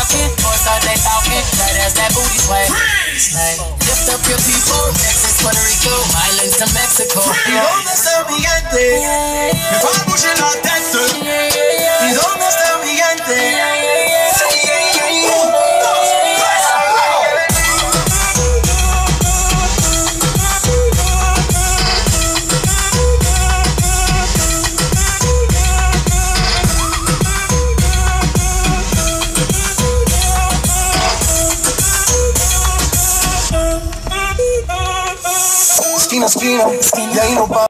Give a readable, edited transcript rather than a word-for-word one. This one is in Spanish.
walking, boys out they talking, that ass, that booty sway. Lift up your people, Texas, Puerto Rico, islands to Mexico. ¿Y dónde está mi gente? Me va a bouger la tête. ¿Y dónde está mi gente? Esquina, esquina, y ahí no pa